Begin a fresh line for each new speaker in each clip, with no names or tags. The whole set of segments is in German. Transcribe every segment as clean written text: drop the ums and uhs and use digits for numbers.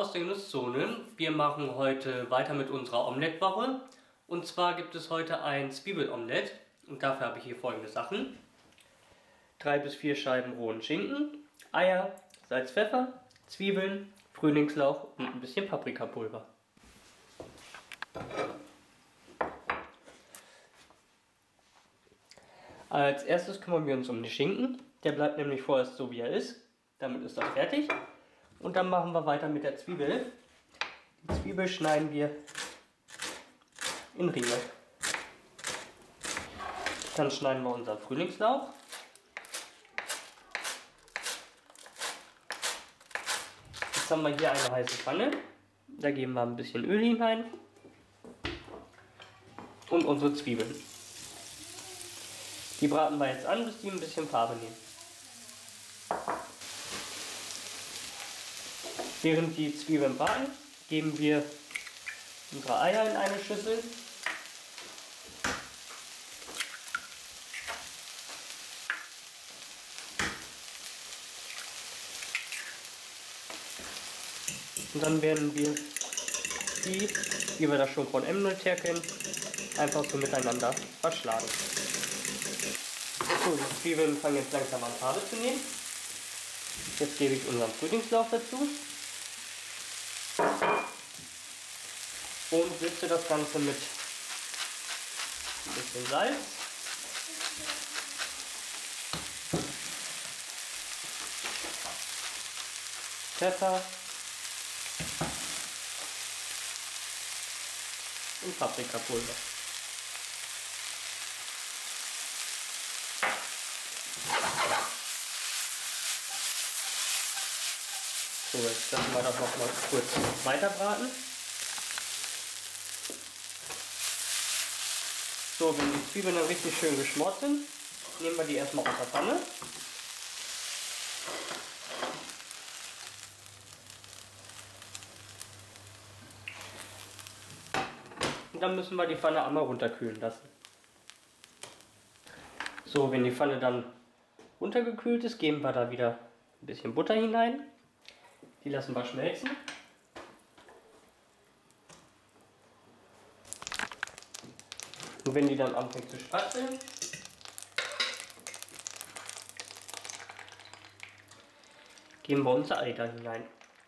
aus der Genusszone. Wir machen heute weiter mit unserer Omelette-Woche. Und zwar gibt es heute ein Zwiebelomelett. Und dafür habe ich hier folgende Sachen. 3 bis 4 Scheiben rohen Schinken, Eier, Salz, Pfeffer, Zwiebeln, Frühlingslauch und ein bisschen Paprikapulver. Als erstes kümmern wir uns um den Schinken. Der bleibt nämlich vorerst so wie er ist. Damit ist das fertig. Und dann machen wir weiter mit der Zwiebel. Die Zwiebel schneiden wir in Ringe. Dann schneiden wir unseren Frühlingslauch. Jetzt haben wir hier eine heiße Pfanne. Da geben wir ein bisschen Öl hinein. Und unsere Zwiebeln. Die braten wir jetzt an, bis die ein bisschen Farbe nehmen. Während die Zwiebeln braten, geben wir unsere Eier in eine Schüssel. Und dann werden wir die, wie wir das schon von Emmental her kennen, einfach so miteinander verschlagen. So, die Zwiebeln fangen jetzt langsam an Farbe zu nehmen. Jetzt gebe ich unseren Frühlingslauch dazu. Und würze das Ganze mit ein bisschen Salz, Pfeffer und Paprikapulver. So, jetzt lassen wir das noch mal kurz weiter braten. So, wenn die Zwiebeln dann richtig schön geschmort sind, nehmen wir die erstmal aus der Pfanne. Und dann müssen wir die Pfanne einmal runterkühlen lassen. So, wenn die Pfanne dann runtergekühlt ist, geben wir da wieder ein bisschen Butter hinein. Die lassen wir schmelzen. Und wenn die dann anfängt zu spratzeln, geben wir unser Ei da hinein.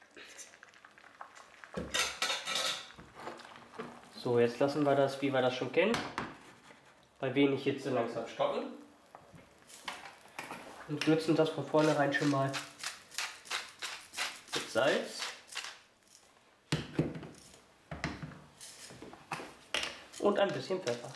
So, jetzt lassen wir das, wie wir das schon kennen, bei wenig Hitze langsam stocken. Und würzen das von vornherein schon mal mit Salz und ein bisschen Pfeffer.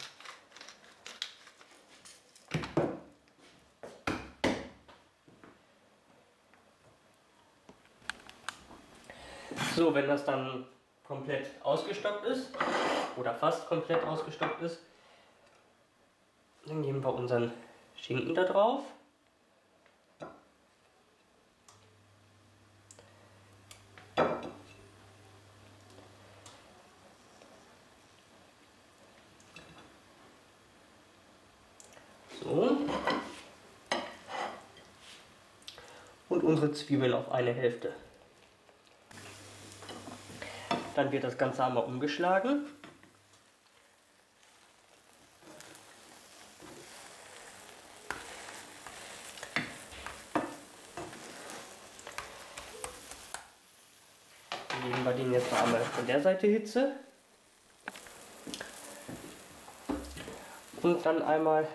So, wenn das dann komplett ausgestockt ist, oder fast komplett ausgestockt ist, dann geben wir unseren Schinken da drauf. So. Und unsere Zwiebeln auf eine Hälfte. Dann wird das Ganze einmal umgeschlagen. Dann geben wir den jetzt noch einmal von der Seite Hitze. Und dann einmal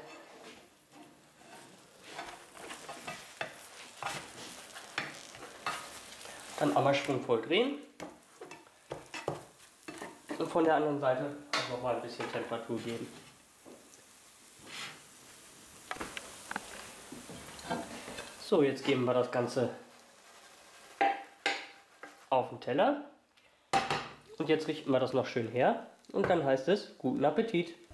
schwungvoll drehen. Und von der anderen Seite auch noch mal ein bisschen Temperatur geben. So, jetzt geben wir das Ganze auf den Teller. Und jetzt richten wir das noch schön her. Und dann heißt es, guten Appetit!